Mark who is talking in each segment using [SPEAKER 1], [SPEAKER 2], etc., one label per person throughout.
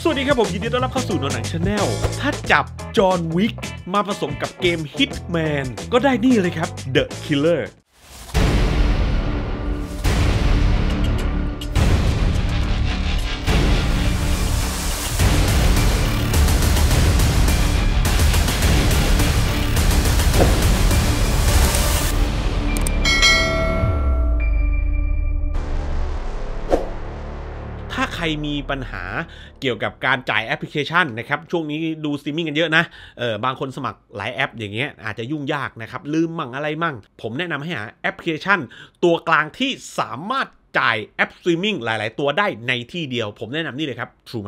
[SPEAKER 1] วัสดีครับผมยินดีต้อนรับเข้าสู่หนังชาแนลถ้าจับจอห์นวิกมาผสมกับเกม Hitman ก็ได้นี่เลยครับ The Killerถ้าใครมีปัญหาเกี่ยวกับการจ่ายแอปพลิเคชันนะครับช่วงนี้ดูสตรีมมิ่งกันเยอะนะบางคนสมัครหลายแอปอย่างเงี้ยอาจจะยุ่งยากนะครับลืมมั่งอะไรมั่งผมแนะนำให้หาแอปพลิเคชันตัวกลางที่สามารถจ่ายแอปสตรีมมิ่งหลายๆตัวได้ในที่เดียวผมแนะนำนี่เลยครับ True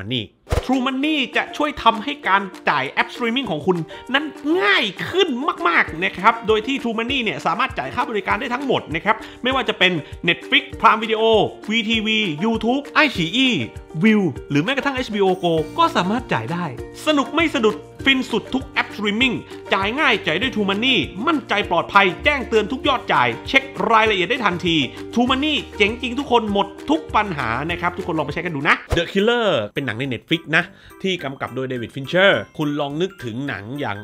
[SPEAKER 1] Money จะช่วยทำให้การจ่ายแอปสตรีมมิ่งของคุณนั้นง่ายขึ้นมากๆนะครับโดยที่ True Money เนี่ยสามารถจ่ายค่าบริการได้ทั้งหมดนะครับไม่ว่าจะเป็น Netflix Prime Video VTV YouTube iQIYI Viu หรือแม้กระทั่ง HBO Go ก็สามารถจ่ายได้สนุกไม่สะดุดฟินสุดทุกแอปสตรีมมิ่งจ่ายง่ายจ่ายด้วย True Money มั่นใจปลอดภัยแจ้งเตือนทุกยอดจ่ายเช็ครายละเอียดได้ทันที True Money เจ๋งจริงทุกคนหมดทุกปัญหานะครับทุกคนลองไปใช้กันดูนะ The Killer เป็นหนังใน Netflix นะที่กำกับโดยเดวิดฟินเชอร์คุณลองนึกถึงหนังอย่าง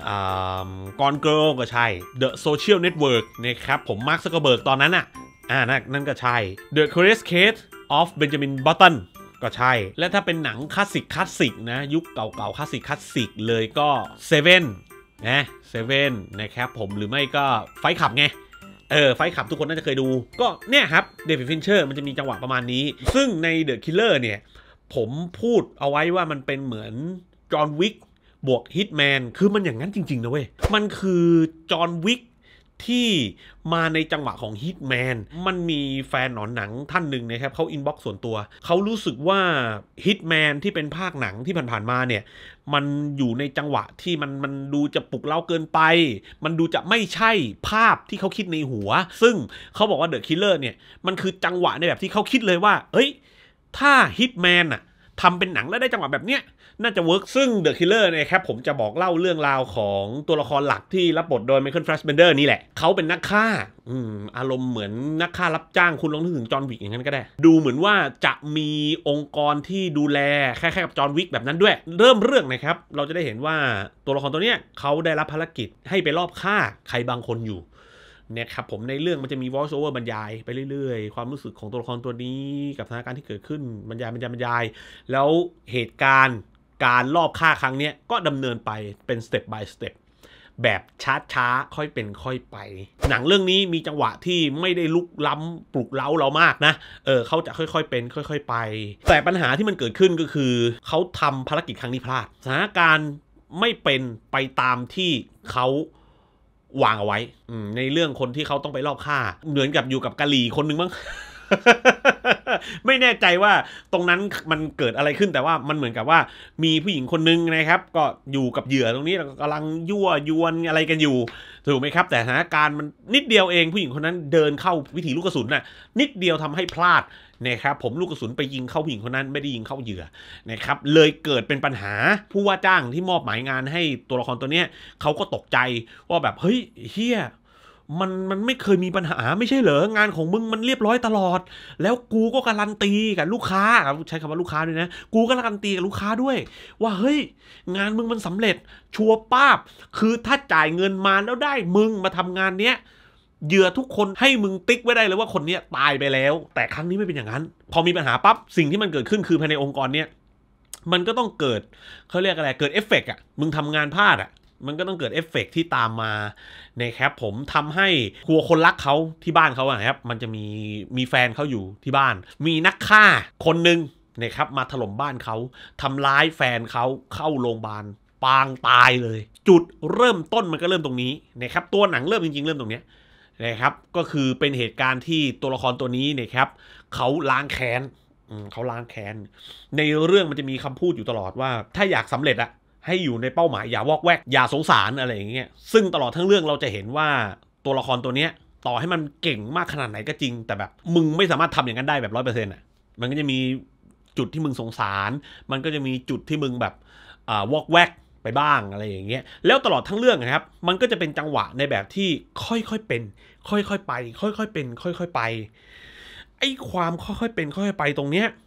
[SPEAKER 1] Gone Girl ก็ใช่ The Social Network นะครับผมมาร์ค ซักเคอร์เบิร์กตอนนั้นนั่นก็ใช่ The Curious Case of Benjamin Buttonก็ใช่และถ้าเป็นหนังคลาสสิกนะยุคเก่าๆคลาสสิกเลยก็เซเว่นนะครับผมหรือไม่ก็ไฟท์คลับไงไฟท์คลับทุกคนน่าจะเคยดูก็เนี่ยครับเดวิดฟินเชอร์มันจะมีจังหวะประมาณนี้ซึ่งใน The Killer เนี่ยผมพูดเอาไว้ว่ามันเป็นเหมือนจอห์นวิกบวกฮิตแมนคือมันอย่างนั้นจริงๆนะเว้ยมันคือจอห์นวิกที่มาในจังหวะของฮิตแมนมันมีแฟนหนอนหนังท่านหนึ่งนะครับเขาอินบ็อกซ์ส่วนตัวเขารู้สึกว่าฮิตแมนที่เป็นภาคหนังที่ผ่านๆมาเนี่ยมันอยู่ในจังหวะที่มันดูจะปลุกเร้าเกินไปมันดูจะไม่ใช่ภาพที่เขาคิดในหัวซึ่งเขาบอกว่าเดอะคิลเลอร์เนี่ยมันคือจังหวะในแบบที่เขาคิดเลยว่าเฮ้ยถ้าฮิตแมนทำเป็นหนังแล้วได้จังหวะแบบเนี้ยน่าจะเวิร์กซึ่ง The Killer นะครับผมจะบอกเล่าเรื่องราวของตัวละครหลักที่รับบทโดยไมเคิล แฟสเบนเดอร์นี่แหละเขาเป็นนักฆ่าอารมณ์เหมือนนักฆ่ารับจ้างคุณลองนึกถึงจอห์นวิกอย่างนั้นก็ได้ดูเหมือนว่าจะมีองค์กรที่ดูแลคล้ายๆกับจอห์นวิกแบบนั้นด้วยเริ่มเรื่องนะครับเราจะได้เห็นว่าตัวละครตัวเนี้ยเขาได้รับภารกิจให้ไปรอบฆ่าใครบางคนอยู่เนี่ยครับผมในเรื่องมันจะมี voice over บรรยายไปเรื่อยๆความรู้สึกของตัวละครตัวนี้กับสถานการณ์ที่เกิดขึ้นบรรยายแล้วเหตุการณ์การลอบฆ่าครั้งนี้ก็ดำเนินไปเป็น step by step แบบช้าๆค่อยเป็นค่อยไปหนังเรื่องนี้มีจังหวะที่ไม่ได้ลุกล้ำปลุกเร้าเรามากนะเขาจะค่อยๆเป็นค่อยๆไปแต่ปัญหาที่มันเกิดขึ้นก็คือเขาทำภารกิจครั้งนี้พลาดสถานการณ์ไม่เป็นไปตามที่เขาวางเอาไว้ในเรื่องคนที่เขาต้องไปรอบฆ่าเหมือนกับอยู่กับกะหรี่คนนึงมั้ง ไม่แน่ใจว่าตรงนั้นมันเกิดอะไรขึ้นแต่ว่ามันเหมือนกับว่ามีผู้หญิงคนนึงนะครับก็อยู่กับเหยื่อตรงนี้กำลังยั่วยวนอะไรกันอยู่ถูกไหมครับแต่สถานการณ์มันนิดเดียวเองผู้หญิงคนนั้นเดินเข้าวิถีลูกกระสุนนิดเดียวทำให้พลาดนะครับผมลูกกระสุนไปยิงเข้าผู้หญิงคนนั้นไม่ได้ยิงเข้าเหยื่อนะครับเลยเกิดเป็นปัญหาผู้ว่าจ้างที่มอบหมายงานให้ตัวละครตัวเนี้ยเขาก็ตกใจว่าแบบเฮ้ยเฮียมันไม่เคยมีปัญหาไม่ใช่เหรองานของมึงมันเรียบร้อยตลอดแล้วกูก็การันตีกับลูกค้าใช้คำว่าลูกค้าด้วยนะกูก็การันตีกับลูกค้าด้วยว่าเฮ้ยงานมึงมันสำเร็จชัวร์ป้าบคือถ้าจ่ายเงินมาแล้วได้มึงมาทำงานเนี้ยเหยื่อทุกคนให้มึงติ๊กไว้ได้เลยว่าคนนี้ตายไปแล้วแต่ครั้งนี้ไม่เป็นอย่างนั้นพอมีปัญหาปั๊บสิ่งที่มันเกิดขึ้นคือภายในองค์กรเนี้ยมันก็ต้องเกิดเขาเรียกอะไรเกิดเอฟเฟกต์มึงทำงานพลาดมันก็ต้องเกิดเอฟเฟกต์ที่ตามมานะครับผมทำให้กลัวคนรักเขาที่บ้านเขาครับมันจะมีแฟนเขาอยู่ที่บ้านมีนักฆ่าคนหนึ่งนะครับมาถล่มบ้านเขาทำร้ายแฟนเขาเข้าโรงพยาบาลปางตายเลยจุดเริ่มต้นมันก็เริ่มตรงนี้นะครับตัวหนังเริ่มจริงๆเริ่มตรงนี้นะครับก็คือเป็นเหตุการณ์ที่ตัวละครตัวนี้นะครับเขาล้างแค้นในเรื่องมันจะมีคำพูดอยู่ตลอดว่าถ้าอยากสำเร็จให้อยู่ในเป้าหมายอย่าวอกแวกอย่าสงสารอะไรอย่างเงี้ยซึ่งตลอดทั้งเรื่องเราจะเห็นว่าตัวละครตัวเนี้ยต่อให้มันเก่งมากขนาดไหนก็จริงแต่แบบมึงไม่สามารถทำอย่างนั้นได้แบบ 100% มันก็จะมีจุดที่มึงสงสารมันก็จะมีจุดที่มึงแบบวอกแวกไปบ้างอะไรอย่างเงี้ยแล้วตลอดทั้งเรื่องนะครับมันก็จะเป็นจังหวะในแบบที่ค่อยๆเป็นค่อยๆไปค่อยๆเป็นค่อยๆไปไอ้ความค่อยๆเป็นค่อยๆไปตรงเนี้ย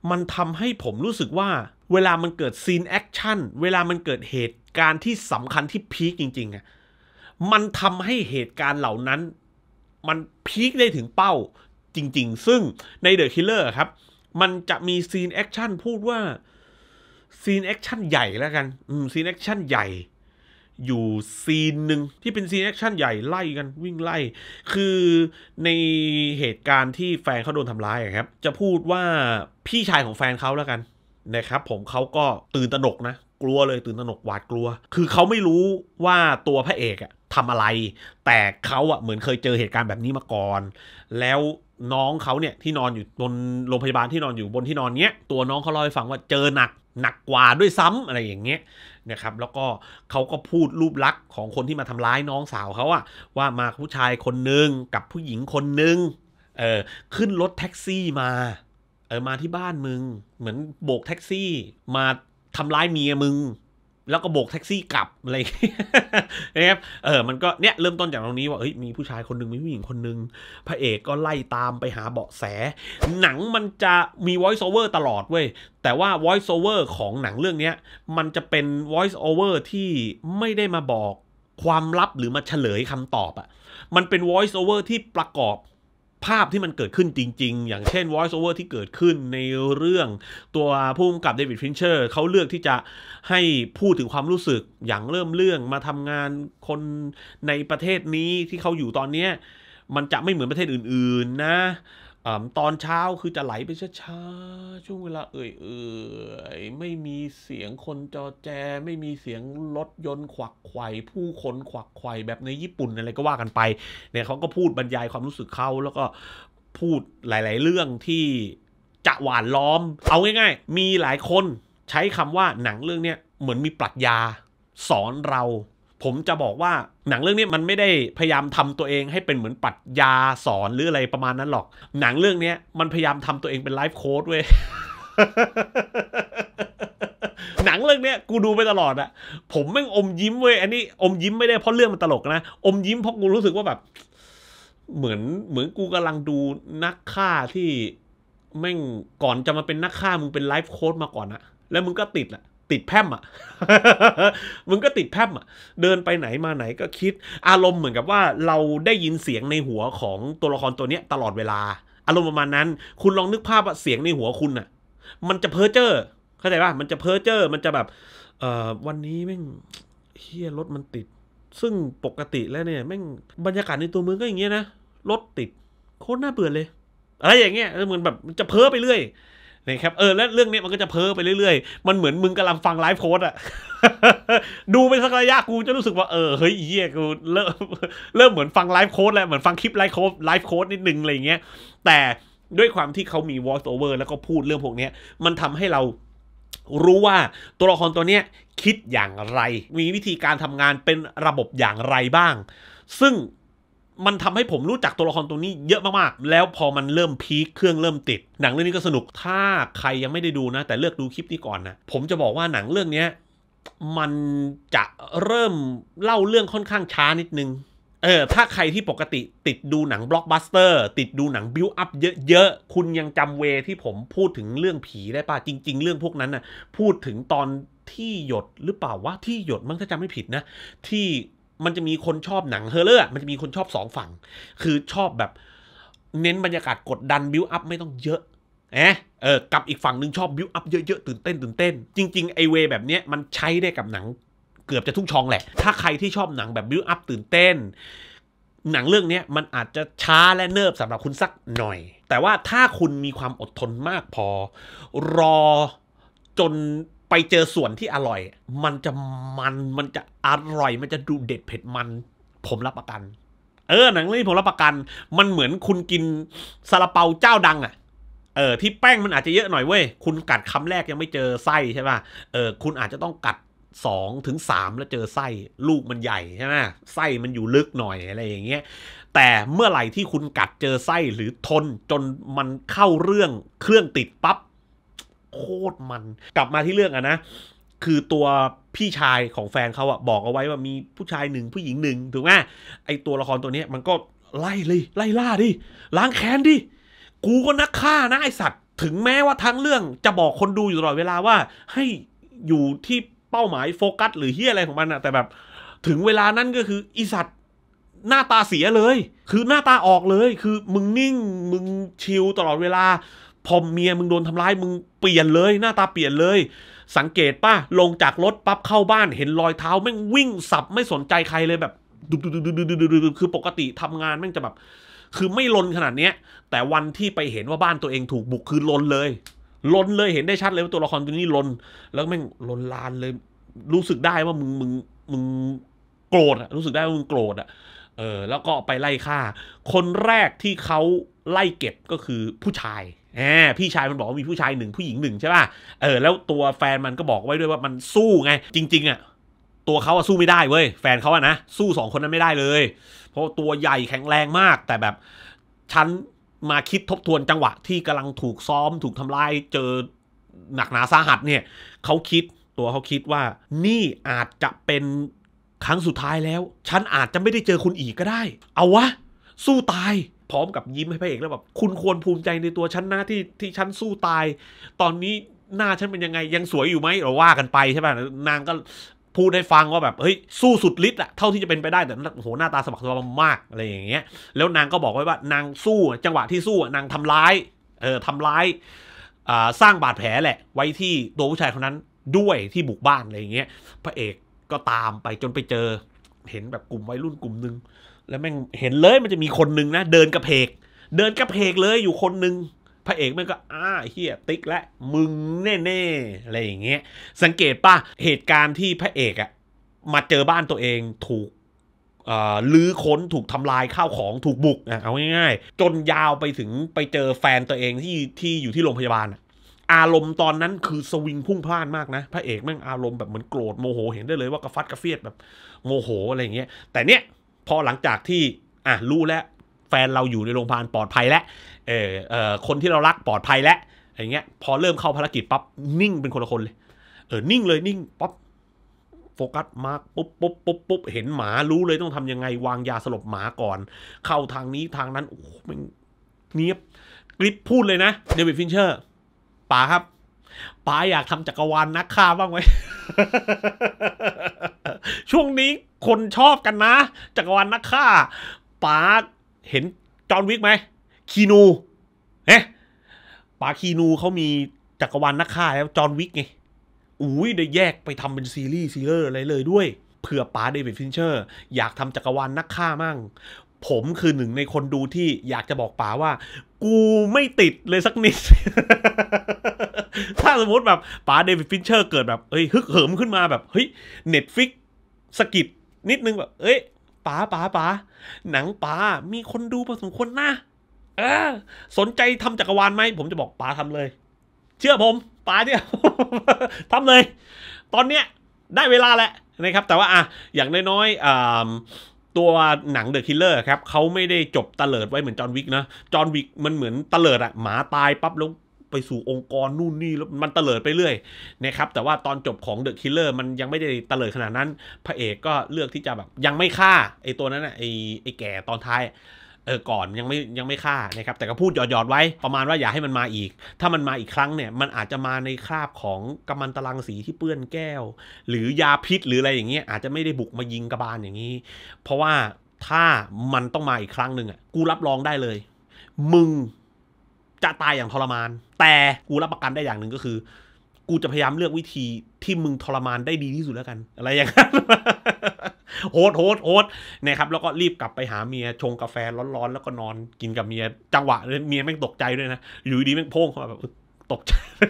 [SPEAKER 1] มันทำให้ผมรู้สึกว่าเวลามันเกิดซีนแอคชั่นเวลามันเกิดเหตุการณ์ที่สำคัญที่พีคจริงๆอ่ะมันทำให้เหตุการณ์เหล่านั้นมันพีคได้ถึงเป้าจริงๆซึ่งใน The Killer ครับมันจะมีซีนแอคชั่นพูดว่าซีนแอคชั่นใหญ่แล้วกันซีนแอคชั่นใหญ่อยู่ซีนหนึ่งที่เป็นซีนแอคชั่นใหญ่ไล่กันวิ่งไล่คือในเหตุการณ์ที่แฟนเขาโดนทำร้ายครับจะพูดว่าพี่ชายของแฟนเขาแล้วกันนะครับผมเขาก็ตื่นตระหนกนะกลัวเลยตื่นตระหนกหวาดกลัวคือเขาไม่รู้ว่าตัวพระเอกอะทำอะไรแต่เขาอะเหมือนเคยเจอเหตุการณ์แบบนี้มาก่อนแล้วน้องเขาเนี่ยที่นอนอยู่บนโรงพยาบาลที่นอนอยู่บนที่นอนเนี้ยตัวน้องเขาเล่าให้ฟังว่าเจอหนักกว่าด้วยซ้ำอะไรอย่างเงี้ยนะครับแล้วก็เขาก็พูดรูปลักษณ์ของคนที่มาทำร้ายน้องสาวเขาอะว่ามาผู้ชายคนนึงกับผู้หญิงคนนึงขึ้นรถแท็กซี่มามาที่บ้านมึงเหมือนโบกแท็กซี่มาทำร้ายเมียมึงแล้วก็โบกแท็กซี่กลับอะไรนะครับมันก็เนี่ยเริ่มต้นจากตรงนี้ว่ามีผู้ชายคนนึงมีผู้หญิงคนนึงพระเอกก็ไล่ตามไปหาเบาะแสหนังมันจะมี voice over ตลอดเว้ยแต่ว่า voice over ของหนังเรื่องนี้มันจะเป็น voice over ที่ไม่ได้มาบอกความลับหรือมาเฉลยคำตอบอะมันเป็น voice over ที่ประกอบภาพที่มันเกิดขึ้นจริงๆอย่างเช่น voice over ที่เกิดขึ้นในเรื่องตัวผู้กำกับเดวิดฟินเชอร์เขาเลือกที่จะให้พูดถึงความรู้สึกอย่างเริ่มเรื่องมาทำงานคนในประเทศนี้ที่เขาอยู่ตอนนี้มันจะไม่เหมือนประเทศอื่นๆนะตอนเช้าคือจะไหลไปช้าๆช่วงเวลาไม่มีเสียงคนจอแจไม่มีเสียงรถยนต์ขวักไขว่ผู้คนขวักไขว่แบบในญี่ปุ่นอะไรก็ว่ากันไปเนี่ยเขาก็พูดบรรยายความรู้สึกเขาแล้วก็พูดหลายๆเรื่องที่จะหวานล้อมเอาง่ายๆมีหลายคนใช้คำว่าหนังเรื่องนี้เหมือนมีปรัชญาสอนเราผมจะบอกว่าหนังเรื่องนี้มันไม่ได้พยายามทำตัวเองให้เป็นเหมือนปรัชญาสอนหรืออะไรประมาณนั้นหรอกหนังเรื่องนี้มันพยายามทำตัวเองเป็นไลฟ์โค้ชเว้ย หนังเรื่องนี้กูดูไปตลอดอะผมแม่งอมยิ้มเว้ยอันนี้อมยิ้มไม่ได้เพราะเรื่องมันตลกนะอมยิ้มเพราะกูรู้สึกว่าแบบเหมือนกูกำลังดูนักฆ่าที่แม่งก่อนจะมาเป็นนักฆ่ามึงเป็นไลฟ์โค้ชมาก่อนอะแล้วมึงก็ติดแพร่มอ่ะ มึงก็ติดแพร่มอ่ะเดินไปไหนมาไหนก็คิดอารมณ์เหมือนกับว่าเราได้ยินเสียงในหัวของตัวละครตัวนี้ตลอดเวลาอารมณ์ประมาณนั้นคุณลองนึกภาพว่าเสียงในหัวคุณอ่ะมันจะเพ้อเจ้อเข้าใจป่ะมันจะเพ้อเจ้อมันจะแบบวันนี้แม่งเฮียรถมันติดซึ่งปกติแล้วเนี่ยแม่งบรรยากาศในตัวเมืองก็อย่างเงี้ยนะรถติดโคตรน่าเบื่อเลยอะไรอย่างเงี้ยเหมือนแบบจะเพ้อไปเรื่อยนะครับและเรื่องนี้มันก็จะเพ้อไปเรื่อยๆมันเหมือนมึงกำลังฟังไลฟ์โค้ดอะ ดูไปสักระยะกูจะรู้สึกว่าเฮ้ยเหี้ยกูเริ่มเหมือนฟังไลฟ์โค้ดแล้วเหมือนฟังคลิปไลฟ์โค้ดนิดนึงอะไรเงี้ยแต่ด้วยความที่เขามี voice over แล้วก็พูดเรื่องพวกนี้มันทำให้เรารู้ว่าตัวละครตัวนี้คิดอย่างไรมีวิธีการทำงานเป็นระบบอย่างไรบ้างซึ่งมันทำให้ผมรู้จักตัวละครตัวนี้เยอะมากๆแล้วพอมันเริ่มพีคเครื่องเริ่มติดหนังเรื่องนี้ก็สนุกถ้าใครยังไม่ได้ดูนะแต่เลือกดูคลิปนี้ก่อนนะผมจะบอกว่าหนังเรื่องนี้มันจะเริ่มเล่าเรื่องค่อนข้างช้านิดนึงถ้าใครที่ปกติติดดูหนังบล็อกบัสเตอร์ติดดูหนังบิวอัพเยอะๆคุณยังจำเวที่ผมพูดถึงเรื่องผีได้ป่ะจริงๆเรื่องพวกนั้นน่ะพูดถึงตอนที่หยดหรือเปล่าวะที่หยดมั้งถ้าจำไม่ผิดนะที่มันจะมีคนชอบหนังเฮอร์เรอร์มันจะมีคนชอบ2ฝั่งคือชอบแบบเน้นบรรยากาศกดดันบิวอัพไม่ต้องเยอะกับอีกฝั่งหนึ่งชอบบิวอัพเยอะๆตื่นเต้นจริงๆไอเวแบบเนี้ยมันใช้ได้กับหนังเกือบจะทุกช่องแหละถ้าใครที่ชอบหนังแบบบิวอัพตื่นเต้นหนังเรื่องนี้มันอาจจะช้าและเนิบสำหรับคุณสักหน่อยแต่ว่าถ้าคุณมีความอดทนมากพอรอจนไปเจอส่วนที่อร่อยมันจะอร่อยมันจะดูเด็ดเผ็ดมันผมรับประกันหนังเรื่องนี้ผมรับประกันมันเหมือนคุณกินซาลาเปาเจ้าดังที่แป้งมันอาจจะเยอะหน่อยเว้ยคุณกัดคำแรกยังไม่เจอไส้ใช่ป่ะคุณอาจจะต้องกัด2 ถึง 3แล้วเจอไส้ลูกมันใหญ่ใช่ไหมไส้มันอยู่ลึกหน่อยอะไรอย่างเงี้ยแต่เมื่อไหร่ที่คุณกัดเจอไส้หรือทนจนมันเข้าเรื่องเครื่องติดปั๊บโคตรมันกลับมาที่เรื่องนะคือตัวพี่ชายของแฟนเขาบอกเอาไว้ว่ามีผู้ชาย1ผู้หญิง1ถูกไหมไอตัวละครตัวนี้มันก็ไล่ล่าดิล้างแค้นดิกูก็นักฆ่านะไอสัตว์ถึงแม้ว่าทั้งเรื่องจะบอกคนดูอยู่ตลอดเวลาว่าให้อยู่ที่เป้าหมายโฟกัสหรือเฮียอะไรของมันอะแต่แบบถึงเวลานั้นก็คืออีสัตว์หน้าตาเสียเลยคือหน้าตาออกเลยคือมึงนิ่งมึงชิลตลอดเวลาพอเมียมึงโดนทำร้ายมึงเปลี่ยนเลยหน้าตาเปลี่ยนเลยสังเกตป่ะลงจากรถปั๊บเข้าบ้านเห็นรอยเท้าแม่งวิ่งสับไม่สนใจใครเลยแบบดุๆๆๆคือปกติทำงานแม่งจะแบบคือไม่ลนขนาดเนี้ยแต่วันที่ไปเห็นว่าบ้านตัวเองถูกบุกคือลนเลยเห็นได้ชัดเลยว่าตัวละครตัวนี้ลนแล้วแม่งลนลานเลยรู้สึกได้ว่ามึงโกรธอะรู้สึกได้ว่ามึงโกรธอะแล้วก็ไปไล่ฆ่าคนแรกที่เขาไล่เก็บก็คือผู้ชายพี่ชายมันบอกว่ามีผู้ชายหนึ่งผู้หญิงหนึ่งใช่ป่ะแล้วตัวแฟนมันก็บอกไว้ด้วยว่ามันสู้ไงจริงๆอะตัวเขาสู้ไม่ได้เว้ยแฟนเขาอะนะสู้2คนนั้นไม่ได้เลยเพราะตัวใหญ่แข็งแรงมากแต่แบบฉันมาคิดทบทวนจังหวะที่กำลังถูกซ้อมถูกทำลายเจอหนักหนาสาหัสเนี่ยเขาคิดว่านี่อาจจะเป็นครั้งสุดท้ายแล้วฉันอาจจะไม่ได้เจอคุณอีกก็ได้เอาวะสู้ตายพร้อมกับยิ้มให้พระเอกแล้วแบบคุณควรภูมิใจในตัวฉันนะที่ฉันสู้ตายตอนนี้หน้าฉันเป็นยังไงยังสวยอยู่ไหมเราว่ากันไปใช่ป่ะนางก็พูดให้ฟังว่าแบบเฮ้ยสู้สุดฤทธิ์อะเท่าที่จะเป็นไปได้แต่โหหน้าตาสมัครสมานมากอะไรอย่างเงี้ยแล้วนางก็บอกไว้ว่านางสู้จังหวะที่สู้นางทำร้ายสร้างบาดแผลแหละไว้ที่ตัวผู้ชายคนนั้นด้วยที่บุกบ้านอะไรอย่างเงี้ยพระเอกก็ตามไปจนไปเจอเห็นแบบกลุ่มวัยรุ่นกลุ่มนึงแล้วแม่งเห็นเลยมันจะมีคนนึงนะเดินกระเพกเลยอยู่คนนึงพระเอกแม่งก็เฮียติ๊กและมึงแน่ๆอะไรอย่างเงี้ยสังเกตป่ะเหตุการณ์ที่พระเอกอะมาเจอบ้านตัวเองถูกลื้อค้นถูกทำลายข้าวของถูกบุกเอาง่ายๆจนยาวไปถึงไปเจอแฟนตัวเองที่อยู่ที่โรงพยาบาลอารมณ์ตอนนั้นคือสวิงพุ่งพล่านมากนะพระเอกแม่งอารมณ์แบบเหมือนโกรธโมโหเห็นได้เลยว่ากระฟัดกระเฟียดแบบโมโหอะไรอย่างเงี้ยแต่เนี้ยพอหลังจากที่รู้แล้วแฟนเราอยู่ในโรงพยาบาลปลอดภัยแล้วคนที่เรารักปลอดภัยแล้วอย่างเงี้ยพอเริ่มเข้าภารกิจปั๊บนิ่งเป็นคนละคนเลยนิ่งเลยนิ่งปั๊บโฟกัสมาปุ๊บเห็นหมารู้เลยต้องทำยังไงวางยาสลบหมาก่อนเข้าทางนี้ทางนั้นโอ้โหมันเนียบกริปพูดเลยนะเดวิดฟินเชอร์ป๋าครับป๋าอยากทำจักรวาลนักฆ่าบ้างไหม ช่วงนี้คนชอบกันนะจักรวาลนักฆ่าป๋าเห็นจอห์นวิกไหมคีนูป๋าคีนูเขามีจักรวาลนักฆ่าแล้วจอห์นวิกไงได้แยกไปทำเป็นซีรีส์อะไรเลยด้วยเผื่อป๋าเดวิดฟินเชอร์อยากทำจักรวาลนักฆ่ามั่งผมคือหนึ่งในคนดูที่อยากจะบอกป๋าว่ากูไม่ติดเลยสักนิด ถ้าสมมติแบบป๋าเดวิดฟินเชอร์เกิดแบบฮึกเหิมขึ้นมาแบบเน็ตฟิกสกิดนิดนึงแบบป๋าหนังป๋ามีคนดูพอสมควรนะสนใจทำจักรวาลไหมผมจะบอกป๋าทำเลยเชื่อผมป๋าเนี่ย ทำเลยตอนเนี้ยได้เวลาแหละนะครับแต่ว่าอย่างน้อยๆตัวหนัง The Killer ครับเขาไม่ได้จบตะเลิดไว้เหมือนจอห์นวิกนะจอห์นวิกมันเหมือนตะเลิดหมาตายปั๊บแล้วไปสู่องค์กรนู่นนี่แล้วมันตะเลิดไปเรื่อยนะครับแต่ว่าตอนจบของ The Killer มันยังไม่ได้ตะเลิดขนาดนั้นพระเอกก็เลือกที่จะแบบยังไม่ฆ่าไอ้ตัวนั้นไอ้แก่ตอนท้ายก่อนยังไม่ฆ่านะครับแต่ก็พูดหยอดไว้ประมาณว่าอย่าให้มันมาอีกถ้ามันมาอีกครั้งเนี่ยมันอาจจะมาในคราบของกัมมันตรังสีที่เปื้อนแก้วหรือยาพิษหรืออะไรอย่างเงี้ยอาจจะไม่ได้บุกมายิงกระบาลอย่างนี้เพราะว่าถ้ามันต้องมาอีกครั้งหนึ่งกูรับรองได้เลยมึงจะตายอย่างทรมานแต่กูรับประกันได้อย่างหนึ่งก็คือกูจะพยายามเลือกวิธีที่มึงทรมานได้ดีที่สุดแล้วกันอะไรอย่างนั้น โหดนะครับแล้วก็รีบกลับไปหาเมียชงกาแฟร้อนๆแล้วก็นอนกินกับเมียจังหวะเมียแม่งตกใจด้วยนะอยู่ดีแม่งโพ่งเข้ามาแบบตกใจ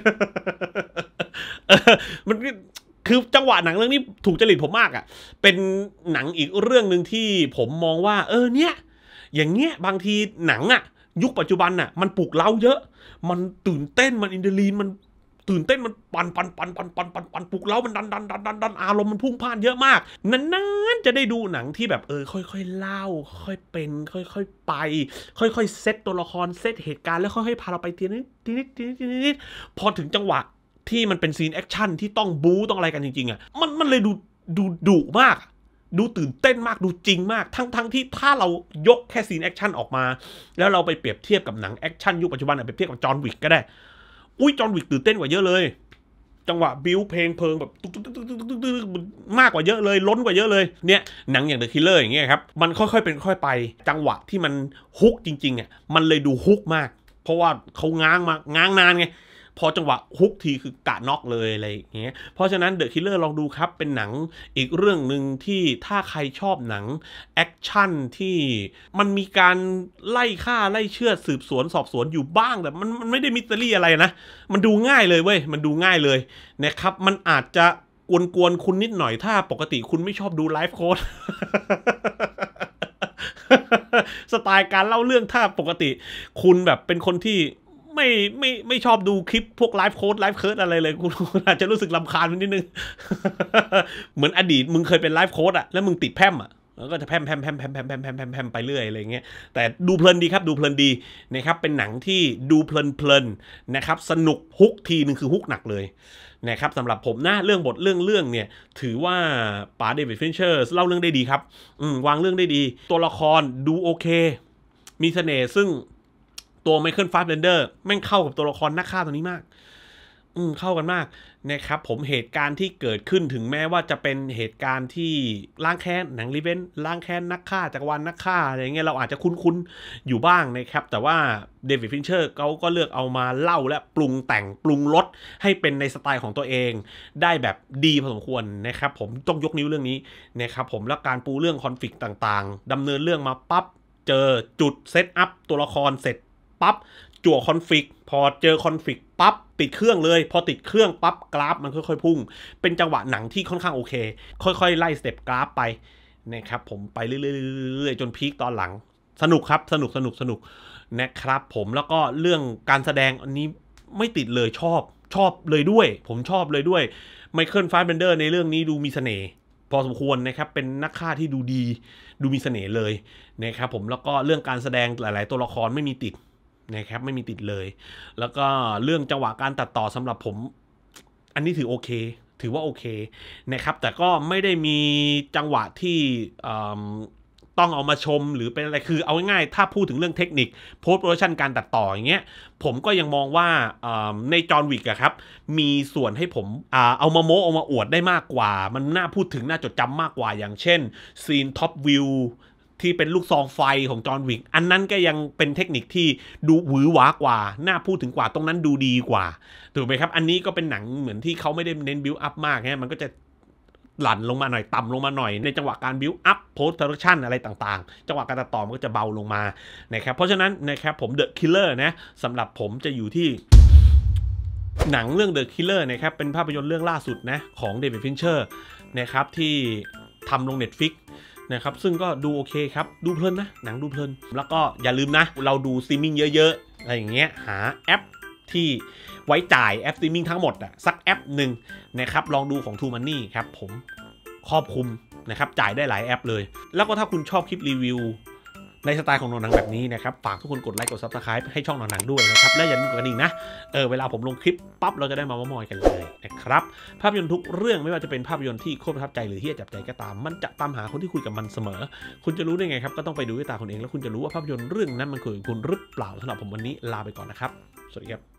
[SPEAKER 1] มันคือจังหวะหนังเรื่องนี้ถูกจริตผมมากเป็นหนังอีกเรื่องนึงที่ผมมองว่าเนี่ยอย่างเงี้ยบางทีหนังยุคปัจจุบันมันปลุกเร้าเยอะมันตื่นเต้นมันอินเดลีนมันตื่นเต้นมันปันปลุกเร้ามันดันอารมณ์มันพุ่งพ่านเยอะมากนานๆจะได้ดูหนังที่แบบค่อยๆเล่าค่อยเป็นค่อยๆไปค่อยๆเซตตัวละครเซตเหตุการณ์แล้วค่อยๆพาเราไปทีนิดพอถึงจังหวะที่มันเป็นซีนแอคชั่นที่ต้องบู๊ต้องอะไรกันจริงๆมันเลยดูดุมากดูตื่นเต้นมากดูจริงมากทั้งที่ถ้าเรายกแค่ซีนแอคชั่นออกมาแล้วเราไปเปรียบเทียบกับหนังแอคชั่นยุคปัจจุบันเปรียบเทียบกับจอห์นวิกก็ได้อุ้ยจอห์นวิกตื่นเต้นกว่าเยอะเลยจังหวะบิวเพลงเพลิงแบบตุ๊กมากกว่าเยอะเลยล้นกว่าเยอะเลยเนี่ยหนังอย่าง The Killer อย่างเงี้ยครับมันค่อยๆเป็นค่อยไปจังหวะที่มันฮุกจริงๆอ่ะมันเลยดูฮุกมากเพราะว่าเขาง้างนานไงพอจังหวะฮุกทีคือกะน็อกเลยอะไรอย่างเงี้ยเพราะฉะนั้น The Killer ลองดูครับเป็นหนังอีกเรื่องหนึ่งที่ถ้าใครชอบหนังแอคชั่นที่มันมีการไล่ฆ่าไล่เชือดสืบสวนสอบสวนอยู่บ้างแต่มันไม่ได้มิสเตอรี่อะไรนะมันดูง่ายเลยเว้ยมันดูง่ายเลยนะครับมันอาจจะกวนคุณนิดหน่อยถ้าปกติคุณไม่ชอบดูไลฟ์โค้ด สไตล์การเล่าเรื่องถ้าปกติคุณแบบเป็นคนที่ไม่ชอบดูคลิปพวกไลฟ์โค้ดอะไรเลยคุณอาจจะรู้สึกรำคาญนิดนึง เหมือนอดีตมึงเคยเป็นไลฟ์โค้ดอะแล้วมึงติดแพมอะแล้วก็จะแพมไปเรื่อยอะไรเงี้ยแต่ดูเพลินดีครับดูเพลินดีนะครับเป็นหนังที่ดูเพลินนะครับสนุกฮุกทีนึงคือฮุกหนักเลยนะครับสำหรับผมนะเรื่องบทเรื่องเนี่ยถือว่าป๋าเดวิดฟินเชอร์เล่าเรื่องได้ดีครับวางเรื่องได้ดีตัวละครดูโอเคมีเสน่ห์ซึ่งตัวไมเคิลฟาสเบนเดอร์แม่งเข้ากับตัวละครนักฆ่าตัวนี้มากเข้ากันมากนะครับผมเหตุการณ์ที่เกิดขึ้นถึงแม้ว่าจะเป็นเหตุการณ์ที่ล้างแค้นหนังรีเวนล้างแค้นนักฆ่าจักรวาลนักฆ่าอะไรเงี้ยเราอาจจะคุ้นอยู่บ้างนะครับแต่ว่าเดวิดฟินเชอร์เขาก็เลือกเอามาเล่าและปรุงแต่งปรุงรสให้เป็นในสไตล์ของตัวเองได้แบบดีพอสมควรนะครับผมต้องยกนิ้วเรื่องนี้นะครับผมแล้วการปูเรื่องคอนฟลิกต์ต่างๆดำเนินเรื่องมาปั๊บเจอจุดเซตอัพตัวละครเสร็จปั๊บจั่วคอนฟลิกต์พอเจอคอนฟลิกต์ปั๊บติดเครื่องเลยพอติดเครื่องปั๊บกราฟมันค่อยๆพุ่งเป็นจังหวะหนังที่ค่อนข้างโอเคค่อยๆไล่สเต็ปกราฟไปนะครับผมไปเรื่อยๆจนพีคตอนหลังสนุกครับสนุกนะครับผมแล้วก็เรื่องการแสดงอันนี้ไม่ติดเลยชอบเลยด้วยผมชอบเลยด้วยไมเคิลฟาสเบนเดอร์ในเรื่องนี้ดูมีเสน่ห์พอสมควรนะครับเป็นนักฆ่าที่ดูดีดูมีเสน่ห์เลยนะครับผมแล้วก็เรื่องการแสดงหลายๆตัวละครไม่มีติดนะครับไม่มีติดเลยแล้วก็เรื่องจังหวะการตัดต่อสำหรับผมอันนี้ถือว่าโอเคนะครับแต่ก็ไม่ได้มีจังหวะที่ต้องเอามาชมหรือเป็นอะไรคือเอาง่ายๆถ้าพูดถึงเรื่องเทคนิคโพสต์โปรดักชันการตัดต่ออย่างเงี้ยผมก็ยังมองว่าในจอห์นวิกอะครับมีส่วนให้ผมเอามาโม้เอามาอวดได้มากกว่ามันน่าพูดถึงน่าจดจำมากกว่าอย่างเช่นซีนท็อปวิวที่เป็นลูกซองไฟของจอห์นวิกอันนั้นก็ยังเป็นเทคนิคที่ดูหวือหวากว่าน่าพูดถึงกว่าตรงนั้นดูดีกว่าถูกไหมครับอันนี้ก็เป็นหนังเหมือนที่เขาไม่ได้เน้นบิวอัพมากมันก็จะหลั่นลงมาหน่อยต่ำลงมาหน่อยในจังหวะการบิวอัพโพสต์โปรดักชันอะไรต่างๆจังหวะการตัดต่อมันก็จะเบาลงมานะครับเพราะฉะนั้นนะครับผม The Killer นะสำหรับผมจะอยู่ที่หนังเรื่อง The Killer นะครับเป็นภาพยนตร์เรื่องล่าสุดนะของเดวิดฟินเชอร์นะครับที่ทำลง Netflixนะครับซึ่งก็ดูโอเคครับดูเพลินนะหนังดูเพลินแล้วก็อย่าลืมนะเราดูสตรีมมิ่งเยอะๆอะไรอย่างเงี้ยหาแอปที่ไว้จ่ายแอปสตรีมมิ่งทั้งหมดสักแอปหนึ่งนะครับลองดูของ True Money ครับผมครอบคลุมนะครับจ่ายได้หลายแอปเลยแล้วก็ถ้าคุณชอบคลิปรีวิวในสไตล์ของหนังแบบนี้นะครับฝากทุกคนกดไลค์กด Subscribe ให้ช่องหนังด้วยนะครับและอย่าลืมกดกระดิ่งนะเวลาผมลงคลิปปั๊บเราจะได้มาเม้ามอยกันเลยนะครับภาพยนตร์ทุกเรื่องไม่ว่าจะเป็นภาพยนตร์ที่โคตรประทับใจหรือที่จับใจก็ตามมันจะตามหาคนที่คุยกับมันเสมอคุณจะรู้ได้ไงครับก็ต้องไปดูด้วยตาคุณเองแล้วคุณจะรู้ว่าภาพยนตร์เรื่องนั้นมันคุยกับคุณหรือเปล่าสำหรับผมวันนี้ลาไปก่อนนะครับสวัสดีครับ